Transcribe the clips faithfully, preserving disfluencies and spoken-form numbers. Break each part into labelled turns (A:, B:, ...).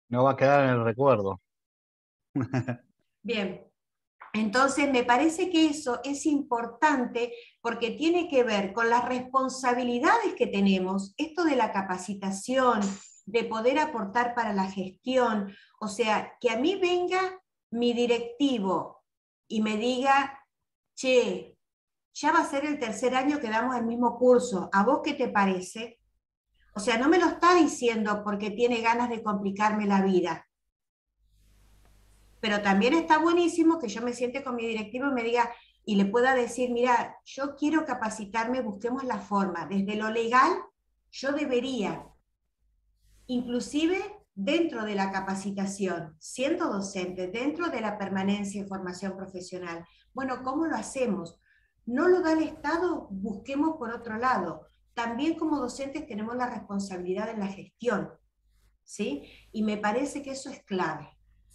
A: No va a quedar en el recuerdo.
B: Bien, entonces me parece que eso es importante porque tiene que ver con las responsabilidades que tenemos, esto de la capacitación, de poder aportar para la gestión, o sea, que a mí venga mi directivo y me diga, che, ya va a ser el tercer año que damos el mismo curso, ¿a vos qué te parece? O sea, no me lo está diciendo porque tiene ganas de complicarme la vida, pero también está buenísimo que yo me siente con mi directivo y me diga y le pueda decir, mira, yo quiero capacitarme, busquemos la forma. Desde lo legal, yo debería, inclusive dentro de la capacitación, siendo docente, dentro de la permanencia y formación profesional. Bueno, ¿cómo lo hacemos? No lo da el Estado, busquemos por otro lado. También como docentes tenemos la responsabilidad en la gestión, ¿sí? Y me parece que eso es clave.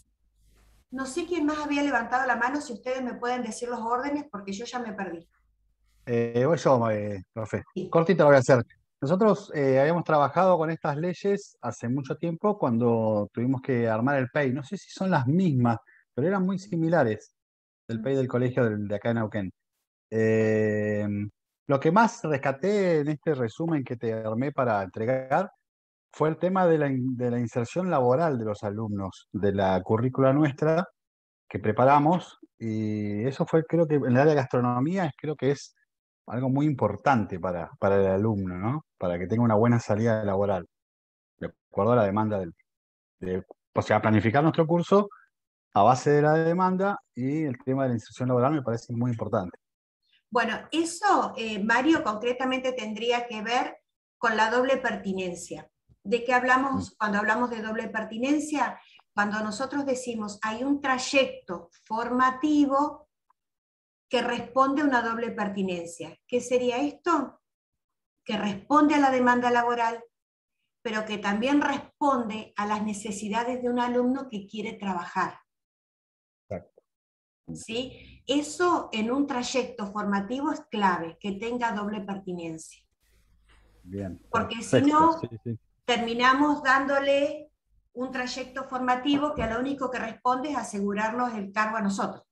B: No sé quién más había levantado la mano, si ustedes me pueden decir los órdenes, porque yo ya me perdí.
A: Eh, voy yo, eh, profe.
B: Sí.
A: Cortito lo voy a hacer. Nosotros eh, habíamos trabajado con estas leyes hace mucho tiempo cuando tuvimos que armar el P E I. No sé si son las mismas, pero eran muy similares del P E I del colegio del- de acá en Neuquén. Eh, lo que más rescaté en este resumen que te armé para entregar fue el tema de la, in- de la inserción laboral de los alumnos de la currícula nuestra que preparamos, y eso fue, creo que en el área de gastronomía, es- creo que es algo muy importante para, para el alumno, ¿no? Para que tenga una buena salida laboral, de acuerdo a la demanda del, de, o sea, planificar nuestro curso a base de la demanda, y el tema de la inserción laboral me parece muy importante.
B: Bueno, eso, eh, Mario, concretamente tendría que ver con la doble pertinencia. ¿De qué
A: Mm.
B: hablamos cuando hablamos de doble pertinencia? Cuando nosotros decimos hay un trayecto formativo que responde a una doble pertinencia. ¿Qué sería esto? Que responde a la demanda laboral, pero que también responde a las necesidades de un alumno que quiere trabajar.
A: Exacto.
B: ¿Sí? Eso en un trayecto formativo es clave, que tenga doble pertinencia,
A: Bien,
B: porque si
A: perfecto, sí,
B: no,
A: sí.
B: terminamos dándole un trayecto formativo que a lo único que responde es asegurarnos el cargo a nosotros.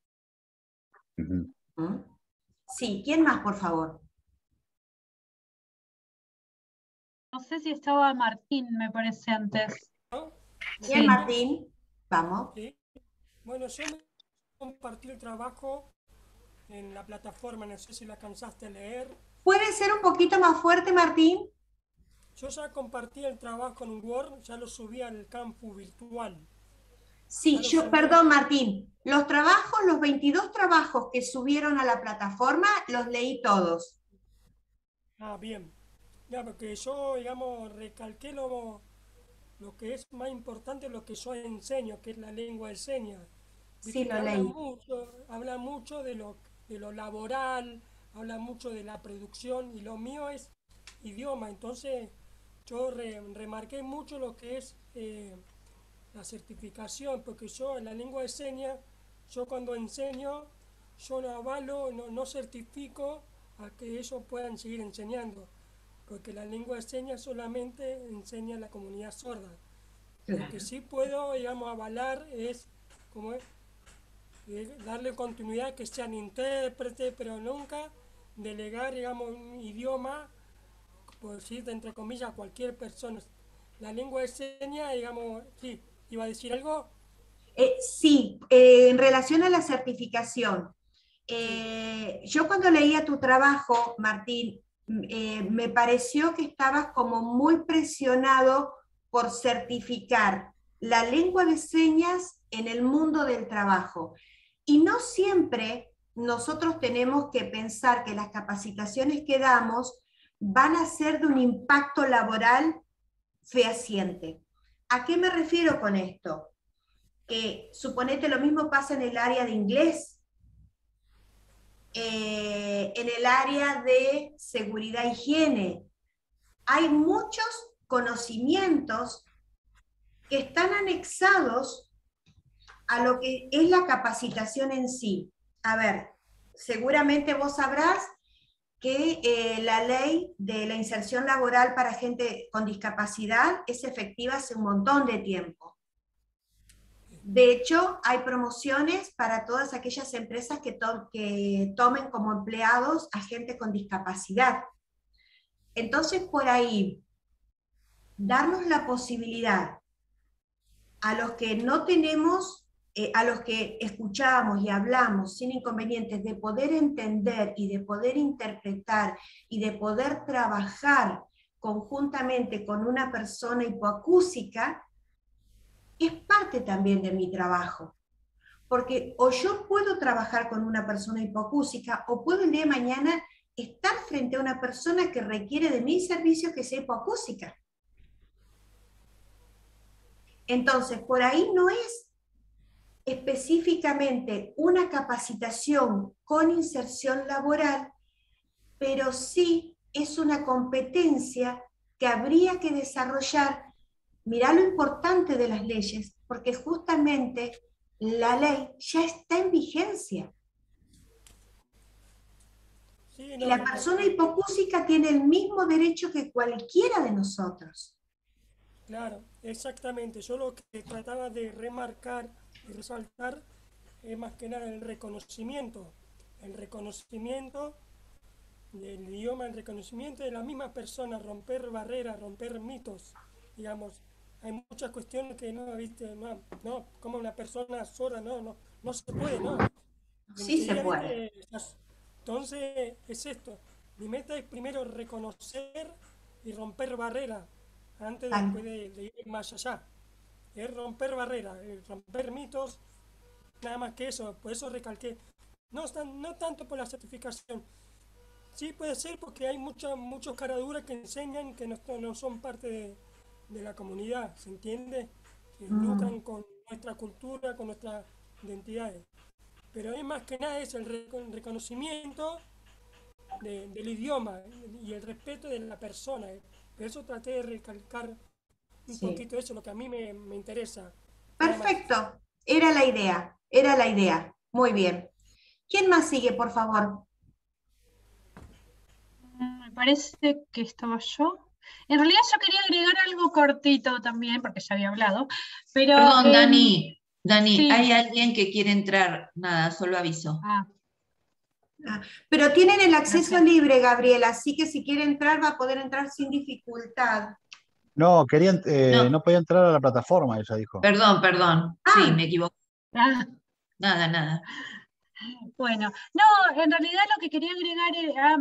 A: Ujú.
B: ¿Mm? Sí, ¿quién más, por favor?
C: No sé si estaba Martín, me parece antes.
D: ¿No? ¿Me
B: Bien,
C: Sí.
D: escuchan?
B: Martín, vamos.
D: Sí. Bueno, yo me compartí el trabajo en la plataforma, no sé si la alcanzaste a leer.
B: ¿Puede ser un poquito más fuerte, Martín?
D: Yo ya compartí el trabajo en Word, ya lo subí al campus virtual. Ya
B: Sí,
D: lo
B: yo,
D: subí.
B: perdón, Martín. Los trabajos, los veintidós trabajos que subieron a la plataforma, los leí todos.
D: Ah, bien. Ya, porque yo, digamos, recalqué lo, lo que es más importante, lo que yo enseño, que es la lengua de señas.
B: Sí,
D: Viste que
B: lo
D: habla
B: leí.
D: mucho, habla mucho de lo, de lo laboral, habla mucho de la producción, y lo mío es idioma. Entonces, yo re- remarqué mucho lo que es eh, la certificación, porque yo en la lengua de señas, yo cuando enseño, yo no avalo, no, no certifico a que ellos puedan seguir enseñando, porque la lengua de señas solamente enseña a la comunidad sorda. Lo que
B: Claro.
D: sí puedo, digamos, avalar es, como es, eh, darle continuidad, que sean intérpretes, pero nunca delegar, digamos, un idioma, por decir, entre comillas, a cualquier persona. La lengua de señas, digamos, sí, iba a decir algo,
B: Eh, sí, eh, en relación a la certificación,
D: sí.
B: eh, yo cuando leía tu trabajo, Martín, mm, eh, me pareció que estabas como muy presionado por certificar la lengua de señas en el mundo del trabajo. Y no siempre nosotros tenemos que pensar que las capacitaciones que damos van a ser de un impacto laboral fehaciente. ¿A qué me refiero con esto? Que suponete lo mismo pasa en el área de inglés, eh, en el área de seguridad e higiene. Hay muchos conocimientos que están anexados a lo que es la capacitación en sí. A ver, seguramente vos sabrás que eh, la ley de la inserción laboral para gente con discapacidad es efectiva hace un montón de tiempo. De hecho, hay promociones para todas aquellas empresas que, to que tomen como empleados a gente con discapacidad. Entonces, por ahí, darnos la posibilidad a los que no tenemos, eh, a los que escuchamos y hablamos sin inconvenientes, de poder entender y de poder interpretar y de poder trabajar conjuntamente con una persona hipoacúsica, es parte también de mi trabajo. Porque o yo puedo trabajar con una persona hipoacúsica, o puedo el día de mañana estar frente a una persona que requiere de mis servicios que sea hipoacúsica. Entonces, por ahí no es específicamente una capacitación con inserción laboral, pero sí es una competencia que habría que desarrollar. Mirá lo importante de las leyes, porque justamente la ley ya está en vigencia.
D: Sí,
B: Y
D: no,
B: la
D: no,
B: persona
D: no.
B: hipoacúsica tiene el mismo derecho que cualquiera de nosotros.
D: Claro, exactamente. Yo lo que trataba de remarcar y resaltar es más que nada el reconocimiento. El reconocimiento del idioma, el reconocimiento de la misma persona, romper barreras, romper mitos, digamos. Hay muchas cuestiones que no, viste, no, no, como una persona sorda, no, no, no se puede, no.
B: Sí se
D: Enseguida,
B: puede.
D: viste, las- entonces es esto. Mi meta es primero reconocer y romper barreras antes de, después
B: Tal-
D: de, de ir más allá. Es romper barreras, es romper mitos, nada más que eso. Por eso recalqué. No, tan- no tanto por la certificación. Sí puede ser porque hay mucha, muchos caraduras que enseñan que no, no son parte de, de la comunidad, ¿se entiende? Que
B: Mm,
D: lucran con nuestra cultura, con nuestras identidades. Pero es más que nada es el reco- reconocimiento de- del idioma y el respeto de la persona. Por eso traté de recalcar un
B: sí.
D: poquito eso, lo que a mí me, me interesa. Nada más.
B: Perfecto. Era la idea. Era la idea. Muy bien. ¿Quién más sigue, por favor?
C: Mm, Me parece que estaba yo. En realidad yo quería agregar algo cortito también, porque ya había hablado, pero
E: Perdón,
C: em,
E: Dani, Dani,
C: sí,
E: hay alguien que quiere entrar. Nada, solo aviso.
C: ah,
B: Ah, pero tienen el acceso
C: perfecto.
B: libre, Gabriela, así que si quiere entrar va a poder entrar sin dificultad.
A: No, quería, eh,
E: No,
A: no podía entrar a la plataforma, ella dijo.
E: perdón, perdón. Sí,
B: Ah,
E: me equivoqué.
C: Ah,
E: Nada, nada.
C: bueno, no, en realidad lo que quería agregar era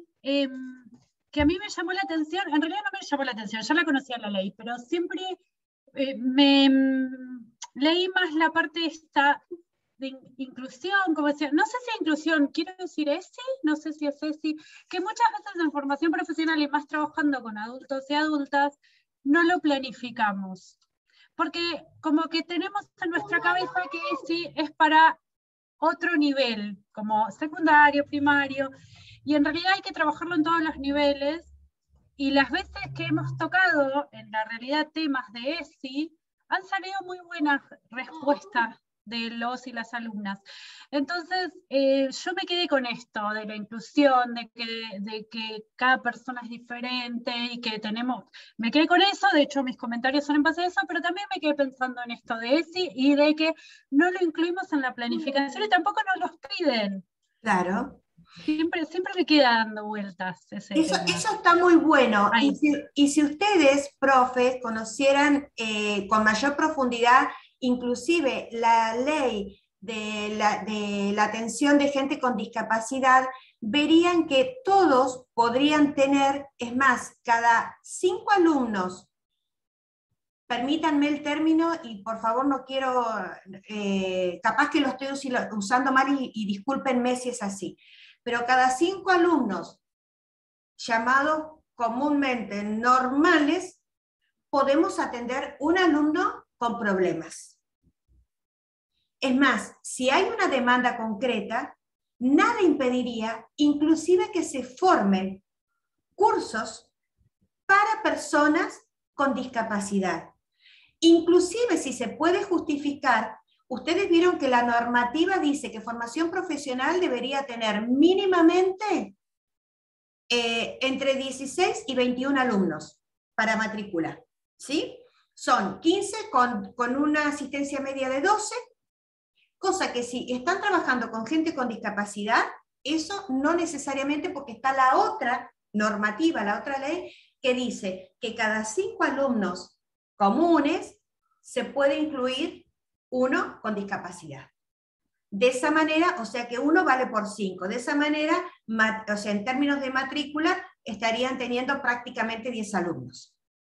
C: em, que a mí me llamó la atención, en realidad no me llamó la atención, ya la conocía la ley, pero siempre eh, me em, leí más la parte esta de in- inclusión, como decía, no sé si inclusión, quiero decir ESI, no sé si es ESI, que muchas veces en formación profesional y más trabajando con adultos y adultas, no lo planificamos. Porque como que tenemos en nuestra cabeza que ESI es para otro nivel, como secundario, primario, y en realidad hay que trabajarlo en todos los niveles, y las veces que hemos tocado en la realidad temas de ESI, han salido muy buenas respuestas de los y las alumnas. Entonces, eh, yo me quedé con esto, de la inclusión, de que, de que cada persona es diferente y que tenemos, me quedé con eso, de hecho mis comentarios son en base a eso, pero también me quedé pensando en esto de ESI y de que no lo incluimos en la planificación y tampoco nos los piden.
B: claro.
C: Siempre, siempre me queda dando vueltas ese
B: Eso,
C: tema.
B: eso está muy bueno. Y
C: Ahí.
B: si, y si ustedes, profes, conocieran eh, con mayor profundidad, inclusive la ley de la, de la atención de gente con discapacidad, verían que todos podrían tener, es más, cada cinco alumnos, permítanme el término y por favor no quiero, eh, capaz que lo estoy usando mal y, y discúlpenme si es así, pero cada cinco alumnos llamados comúnmente normales, podemos atender un alumno con problemas. Es más, si hay una demanda concreta, nada impediría inclusive que se formen cursos para personas con discapacidad. Inclusive si se puede justificar, ustedes vieron que la normativa dice que formación profesional debería tener mínimamente Eh, entre dieciséis y veintiún alumnos para matrícula, ¿sí? son quince con, con una asistencia media de doce, cosa que si están trabajando con gente con discapacidad, eso no necesariamente, porque está la otra normativa, la otra ley, que dice que cada cinco alumnos comunes se puede incluir uno con discapacidad. De esa manera, o sea que uno vale por cinco. De esa manera, o sea, en términos de matrícula, estarían teniendo prácticamente diez alumnos.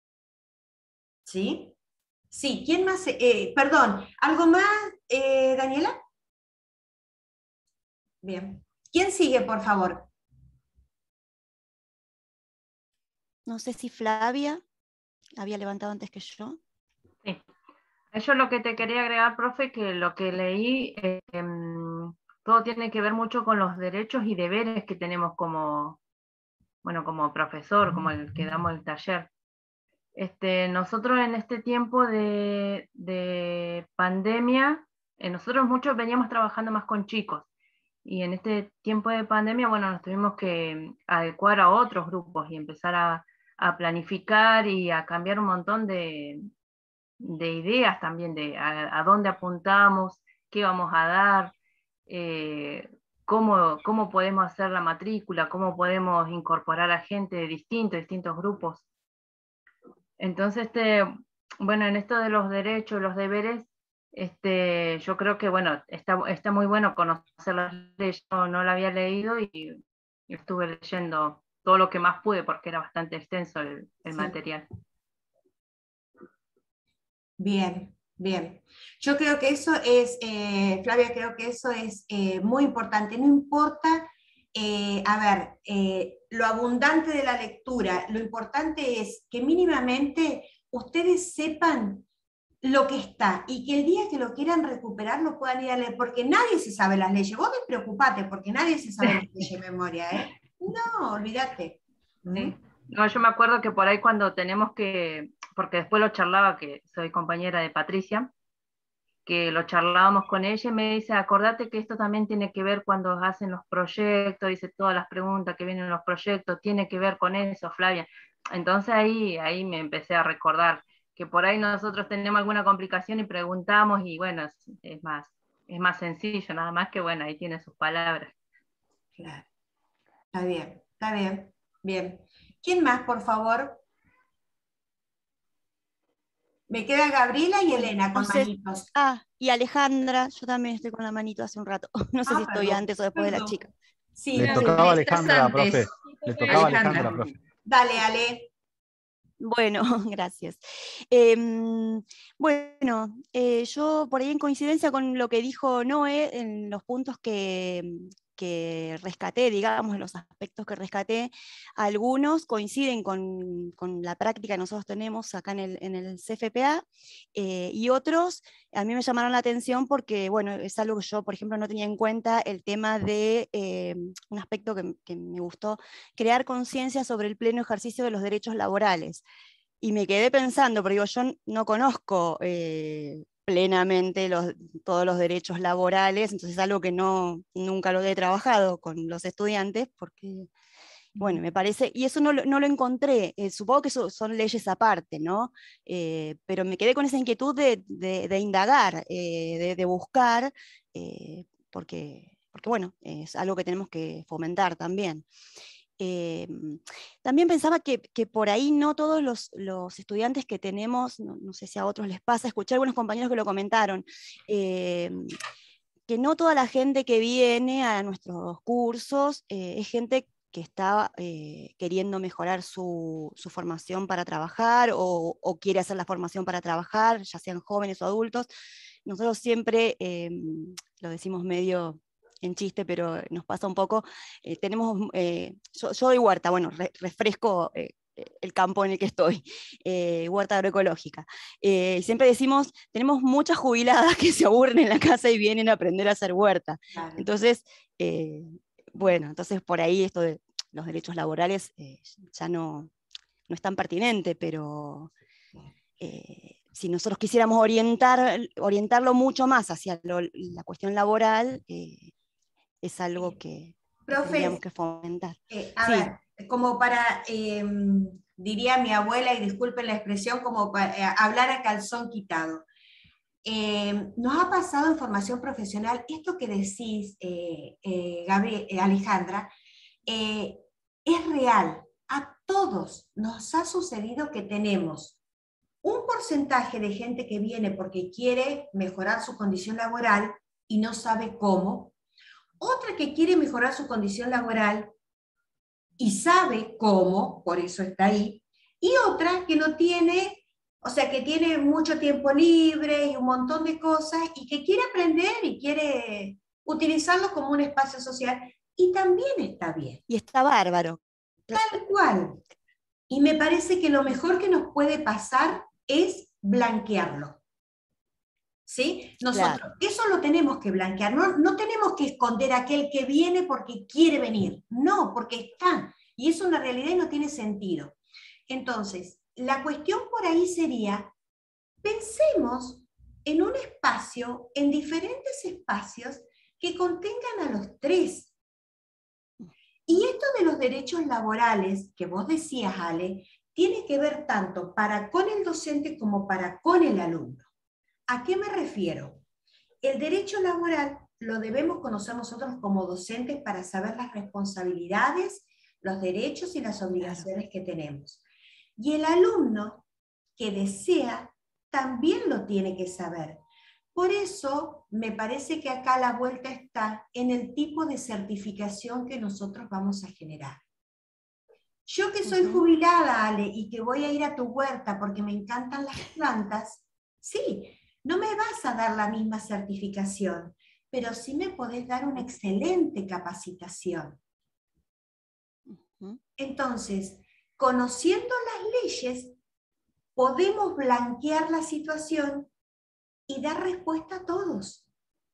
B: ¿Sí? Sí, ¿quién más? Eh, perdón, ¿algo más, eh, Daniela? Bien. ¿Quién sigue, por favor?
F: No sé si Flavia había levantado antes que yo.
G: Sí. Yo lo que te quería agregar, profe, que lo que leí, eh, todo tiene que ver mucho con los derechos y deberes que tenemos como, bueno, como profesor, como el que damos el taller. Este, nosotros en este tiempo de, de pandemia, eh, nosotros muchos veníamos trabajando más con chicos, y en este tiempo de pandemia, bueno, nos tuvimos que adecuar a otros grupos y empezar a, a planificar y a cambiar un montón de, de ideas también, de a, a dónde apuntamos, qué vamos a dar, eh, cómo, cómo podemos hacer la matrícula, cómo podemos incorporar a gente de distintos, distintos grupos. Entonces, este, bueno, en esto de los derechos, los deberes, este, yo creo que, bueno, está, está muy bueno conocer las leyes. Yo no la había leído y, y estuve leyendo todo lo que más pude porque era bastante extenso el, el
B: Sí.
G: material.
B: Bien, bien. Yo creo que eso es, eh, Flavia, creo que eso es eh, muy importante. No importa, eh, a ver, eh, lo abundante de la lectura, lo importante es que mínimamente ustedes sepan lo que está, y que el día que lo quieran recuperar lo puedan ir a leer, porque nadie se sabe las leyes. Vos despreocupate, porque nadie se sabe las leyes de memoria, ¿eh? No, olvídate.
G: Sí. No, yo me acuerdo que por ahí cuando tenemos que, porque después lo charlaba, que soy compañera de Patricia, que lo charlábamos con ella y me dice, acordate que esto también tiene que ver cuando hacen los proyectos, dice todas las preguntas que vienen en los proyectos, tiene que ver con eso, Flavia. Entonces ahí, ahí me empecé a recordar que por ahí nosotros tenemos alguna complicación y preguntamos y bueno, es, es más, es más sencillo, nada más que bueno, ahí tiene sus palabras.
B: Claro. Está bien, está bien, bien. ¿Quién más, por favor? Me queda Gabriela y Elena con
F: No sé,
B: manitos.
F: ah, y Alejandra, yo también estoy con la manito hace un rato. No sé
B: Ah,
F: si estoy
B: perdón,
F: antes o después de la
B: perdón.
F: chica.
B: Sí,
A: Le
B: sí.
A: tocaba a
E: Estás
A: Alejandra,
E: antes.
A: profe. Le tocaba a
E: Alejandra.
A: Alejandra, profe.
B: Dale, Ale.
F: Bueno, gracias. Eh, bueno, eh, yo por ahí en coincidencia con lo que dijo Noé, en los puntos que, que rescaté, digamos, en los aspectos que rescaté, algunos coinciden con, con la práctica que nosotros tenemos acá en el, en el C F P A, eh, y otros a mí me llamaron la atención porque, bueno, es algo que yo, por ejemplo, no tenía en cuenta, el tema de eh, un aspecto que, que me gustó, crear conciencia sobre el pleno ejercicio de los derechos laborales. Y me quedé pensando, porque digo, yo no conozco eh, plenamente los, todos los derechos laborales, entonces es algo que no, nunca lo he trabajado con los estudiantes, porque, bueno, me parece, y eso no, no lo encontré, eh, supongo que eso son leyes aparte, ¿no? Eh, pero me quedé con esa inquietud de, de, de indagar, eh, de, de buscar, eh, porque, porque, bueno, es algo que tenemos que fomentar también. Eh, también pensaba que, que por ahí no todos los, los estudiantes que tenemos, no, no sé si a otros les pasa, escuché a algunos compañeros que lo comentaron, eh, que no toda la gente que viene a nuestros cursos eh, es gente que está eh, queriendo mejorar su, su formación para trabajar o, o quiere hacer la formación para trabajar, ya sean jóvenes o adultos. Nosotros siempre, eh, lo decimos medio en chiste, pero nos pasa un poco, eh, tenemos, eh, yo, yo doy huerta, bueno, re, refresco eh, el campo en el que estoy, eh, huerta agroecológica. Eh, siempre decimos, tenemos muchas jubiladas que se aburren en la casa y vienen a aprender a hacer huerta.
B: Claro.
F: Entonces, eh, bueno, entonces por ahí esto de los derechos laborales eh, ya no, no es tan pertinente, pero eh, si nosotros quisiéramos orientar, orientarlo mucho más hacia lo, la cuestión laboral, eh, es algo que, que
B: Profe,
F: tendríamos que fomentar.
B: eh, a
F: Sí.
B: ver, como para, eh, diría mi abuela, y disculpen la expresión, como para, eh, hablar a calzón quitado. Eh, nos ha pasado en formación profesional, esto que decís, eh, eh, Gabriel, eh, Alejandra, eh, es real. A todos nos ha sucedido que tenemos un porcentaje de gente que viene porque quiere mejorar su condición laboral y no sabe cómo, otra que quiere mejorar su condición laboral y sabe cómo, por eso está ahí, y otra que no tiene, o sea, que tiene mucho tiempo libre y un montón de cosas y que quiere aprender y quiere utilizarlo como un espacio social, y también está bien.
F: Y está bárbaro.
B: Tal cual. Y me parece que lo mejor que nos puede pasar es blanquearlo. ¿Sí? Nosotros, claro. Eso lo tenemos que blanquear, no, no tenemos que esconder a aquel que viene porque quiere venir, no, porque está, y es una realidad y no tiene sentido. Entonces, la cuestión por ahí sería, pensemos en un espacio, en diferentes espacios que contengan a los tres. Y esto de los derechos laborales, que vos decías, Ale, tiene que ver tanto para con el docente como para con el alumno. ¿A qué me refiero? El derecho laboral lo debemos conocer nosotros como docentes para saber las responsabilidades, los derechos y las obligaciones que tenemos. Y el alumno que desea también lo tiene que saber. Por eso me parece que acá la vuelta está en el tipo de certificación que nosotros vamos a generar. Yo que soy jubilada, Ale, y que voy a ir a tu huerta porque me encantan las plantas, sí, no me vas a dar la misma certificación, pero sí me podés dar una excelente capacitación. Entonces, conociendo las leyes, podemos blanquear la situación y dar respuesta a todos.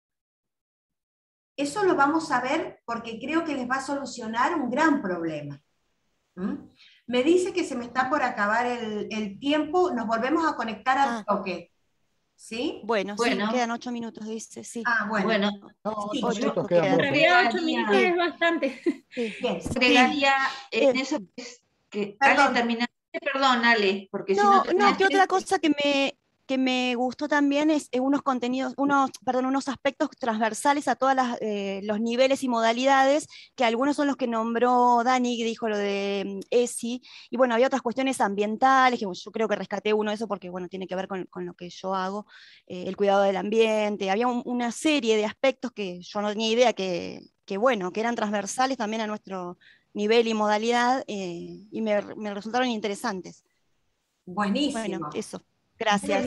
B: Eso lo vamos a ver porque creo que les va a solucionar un gran problema. ¿Mm? Me dice que se me está por acabar el, el tiempo, nos volvemos a conectar al ah. toque. ¿Sí?
F: Bueno, bueno, sí, quedan ocho minutos, dice, sí.
B: Ah, bueno. bueno
A: no,
B: sí,
A: ocho minutos
H: quedan.
A: quedan.
H: En realidad ocho minutos es bastante.
E: Sí. Agregaría sí. en eso que
B: Perdón.
E: Ale terminaste, perdón Ale, porque
F: no,
E: si no te
F: no, que otra cosa que me que me gustó también es unos contenidos, unos, perdón, unos aspectos transversales a todos eh, los niveles y modalidades, que algunos son los que nombró Dani, que dijo lo de E S I, y bueno, había otras cuestiones ambientales, que yo creo que rescaté uno de eso porque bueno, tiene que ver con, con lo que yo hago, eh, el cuidado del ambiente, había un, una serie de aspectos que yo no tenía idea que, que bueno, que eran transversales también a nuestro nivel y modalidad, eh, y me, me resultaron interesantes.
B: Buenísimo.
F: Bueno, eso. Gracias.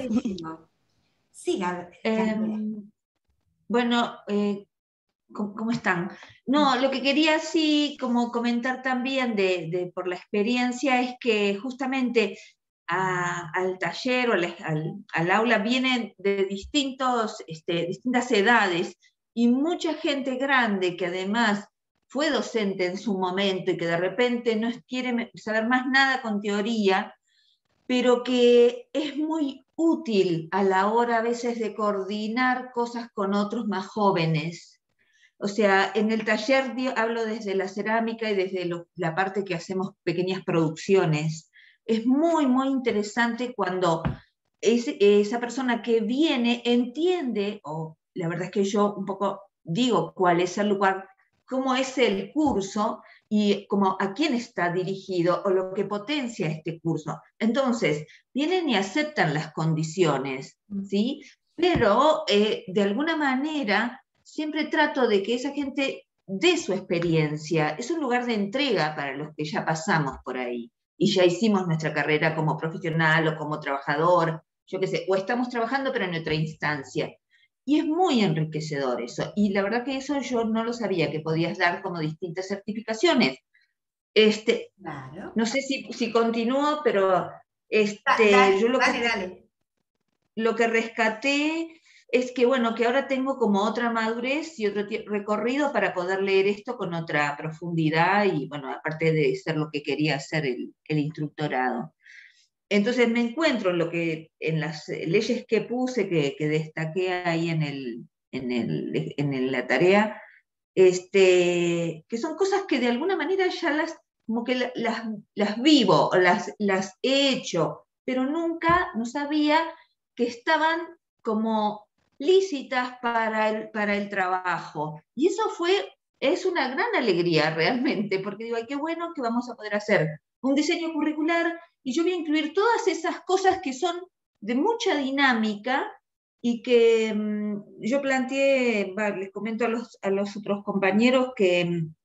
B: Sí, la,
E: eh, bueno, eh, ¿cómo, ¿cómo están? No, lo que quería sí como comentar también de, de, por la experiencia es que justamente a, al taller o al, al, al aula vienen de distintos, este, distintas edades y mucha gente grande que además fue docente en su momento y que de repente no quiere saber más nada con teoría, pero que es muy útil a la hora a veces de coordinar cosas con otros más jóvenes. O sea, en el taller hablo desde la cerámica y desde lo, la parte que hacemos pequeñas producciones. Es muy, muy interesante cuando es, esa persona que viene entiende, o la verdad es que yo un poco digo cuál es el lugar, cómo es el curso, y como a quién está dirigido o lo que potencia este curso. Entonces, vienen y aceptan las condiciones, ¿sí? Pero eh, de alguna manera siempre trato de que esa gente dé su experiencia. Es un lugar de entrega para los que ya pasamos por ahí y ya hicimos nuestra carrera como profesional o como trabajador, yo qué sé, o estamos trabajando pero en otra instancia. Y es muy enriquecedor eso. Y la verdad que eso yo no lo sabía, que podías dar como distintas certificaciones. Este,
B: claro.
E: No sé si, si continúo, pero este,
B: dale,
E: yo lo,
B: dale,
E: que,
B: dale.
E: lo que rescaté es que, bueno, que ahora tengo como otra madurez y otro recorrido para poder leer esto con otra profundidad y, bueno, aparte de ser lo que quería hacer el, el instructorado. Entonces me encuentro en, lo que, en las leyes que puse, que, que destaqué ahí en, el, en, el, en la tarea, este, que son cosas que de alguna manera ya las como que las, las vivo, las, las he hecho, pero nunca no sabía que estaban como lícitas para el, para el trabajo. Y eso fue, es una gran alegría realmente, porque digo, ay, qué bueno que vamos a poder hacer un diseño curricular y yo voy a incluir todas esas cosas que son de mucha dinámica y que mmm, yo planteé, va, les comento a los, a los otros compañeros que mmm,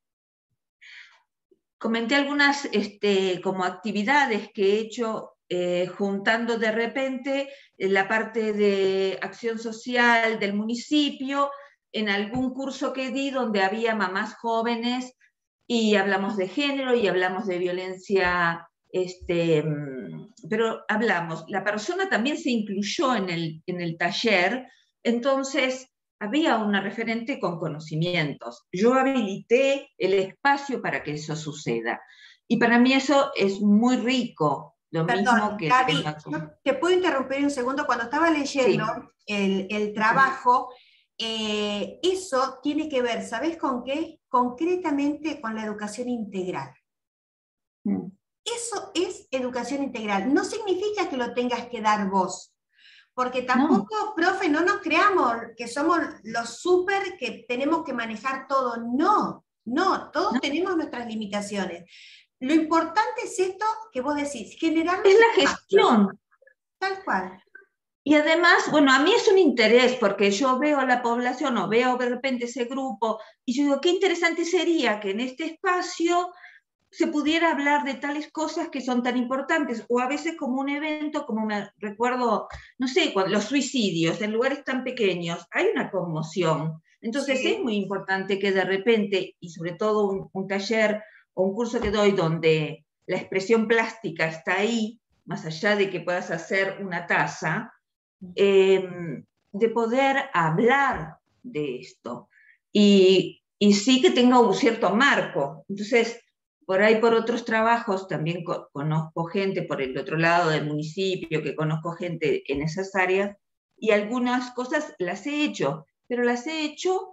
E: comenté algunas este, como actividades que he hecho eh, juntando de repente la parte de acción social del municipio en algún curso que di donde había mamás jóvenes y hablamos de género y hablamos de violencia, este, pero hablamos, la persona también se incluyó en el, en el taller, entonces había una referente con conocimientos. Yo habilité el espacio para que eso suceda. Y para mí eso es muy rico. Lo
B: Perdón,
E: mismo que
B: Gaby,
E: como...
B: yo te puedo interrumpir un segundo. Cuando estaba leyendo
E: sí.
B: el, el trabajo, eh, eso tiene que ver, ¿sabes con qué? Concretamente con la educación integral. Mm. Eso es educación integral. No significa que lo tengas que dar vos. Porque tampoco, no. profe, no nos creamos que somos los súper que tenemos que manejar todo. No, no, todos no. tenemos nuestras limitaciones. Lo importante es esto que vos decís, generar...
E: Es la gestión.
B: Tal cual.
E: Y además, bueno, a mí es un interés, porque yo veo a la población o veo de repente ese grupo, y yo digo, qué interesante sería que en este espacio se pudiera hablar de tales cosas que son tan importantes, o a veces como un evento, como me recuerdo, no sé, los suicidios en lugares tan pequeños, hay una conmoción. Entonces sí. es muy importante que de repente, y sobre todo un, un taller o un curso que doy donde la expresión plástica está ahí, más allá de que puedas hacer una taza, eh, de poder hablar de esto. Y, y sí que tenga un cierto marco. Entonces, por ahí por otros trabajos también co conozco gente por el otro lado del municipio, que conozco gente en esas áreas, y algunas cosas las he hecho, pero las he hecho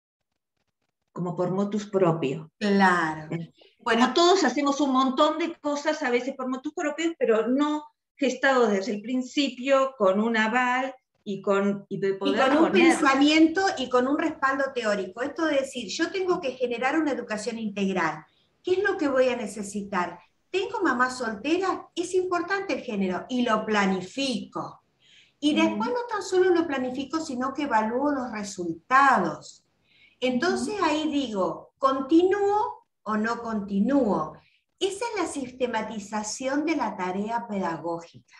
E: como por motus propio.
B: Claro.
E: Bueno, como todos hacemos un montón de cosas a veces por motus propios, pero no gestado desde el principio con un aval y con, y de poder
B: y con un
E: poner.
B: pensamiento y con un respaldo teórico. Esto de decir, yo tengo que generar una educación integral. ¿Qué es lo que voy a necesitar? ¿Tengo mamá soltera? Es importante el género y lo planifico. Y después no tan solo lo planifico, sino que evalúo los resultados. Entonces ahí digo, ¿continúo o no continúo? Esa es la sistematización de la tarea pedagógica.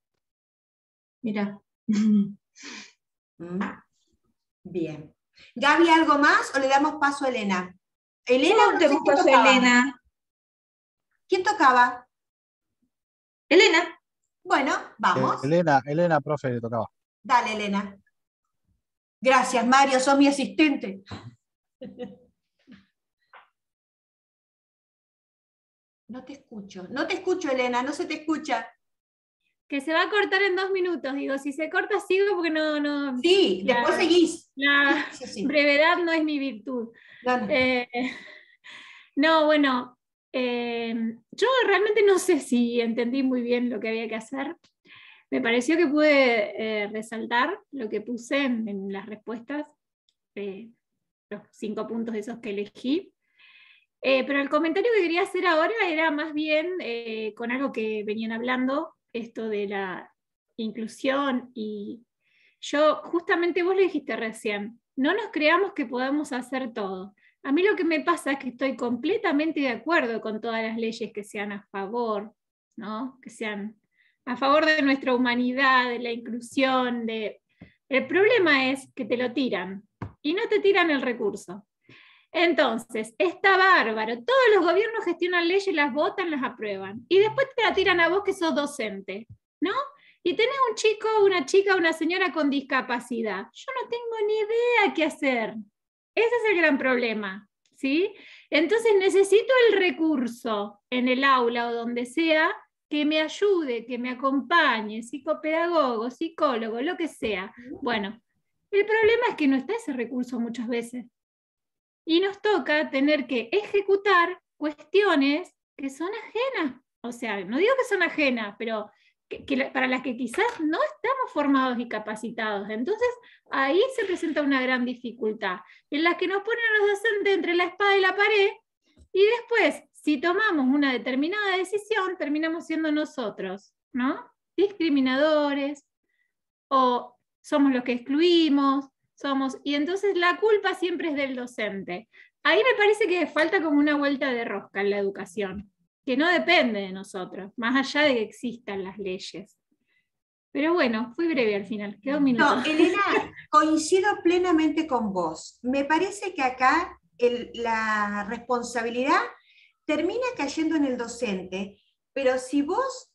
E: Mira.
B: Bien. Gaby, ¿algo más o le damos paso a Elena? Elena,
E: no, te no paso a Elena.
B: ¿Quién tocaba?
E: Elena.
B: Bueno, vamos.
A: Eh, Elena, Elena, profe, le tocaba.
B: Dale, Elena. Gracias, Mario, sos mi asistente. No te escucho, no te escucho, Elena, no se te escucha.
H: Que se va a cortar en dos minutos, digo, si se corta sigo porque no... no
B: sí,
H: la,
B: después seguís.
H: La sí, sí, sí. brevedad no es mi virtud.
B: No, no.
H: Eh, no bueno, eh, yo realmente no sé si entendí muy bien lo que había que hacer. Me pareció que pude eh, resaltar lo que puse en, en las respuestas, eh, los cinco puntos esos que elegí. Eh, pero el comentario que quería hacer ahora era más bien eh, con algo que venían hablando, esto de la inclusión, y yo, justamente vos lo dijiste recién, no nos creamos que podamos hacer todo. A mí lo que me pasa es que estoy completamente de acuerdo con todas las leyes que sean a favor, ¿no? Que sean a favor de nuestra humanidad, de la inclusión, de... el problema es que te lo tiran, y no te tiran el recurso. Entonces, está bárbaro, todos los gobiernos gestionan leyes, las votan, las aprueban, y después te la tiran a vos que sos docente, ¿no? Y tenés un chico, una chica, una señora con discapacidad. Yo no tengo ni idea qué hacer. Ese es el gran problema, ¿sí? Entonces necesito el recurso en el aula o donde sea que me ayude, que me acompañe, psicopedagogo, psicólogo, lo que sea. Bueno, el problema es que no está ese recurso muchas veces. Y nos toca tener que ejecutar cuestiones que son ajenas. O sea, no digo que son ajenas, pero que, que para las que quizás no estamos formados y capacitados. Entonces, ahí se presenta una gran dificultad, en la que nos ponen a los docentes entre la espada y la pared, y después, si tomamos una determinada decisión, terminamos siendo nosotros, ¿no? Discriminadores, o somos los que excluimos, somos, y entonces la culpa siempre es del docente. Ahí me parece que falta como una vuelta de rosca en la educación, que no depende de nosotros, más allá de que existan las leyes. Pero bueno, fui breve al final, quedó un minuto.
B: No, Elena, coincido plenamente con vos. Me parece que acá el, la responsabilidad termina cayendo en el docente, pero si vos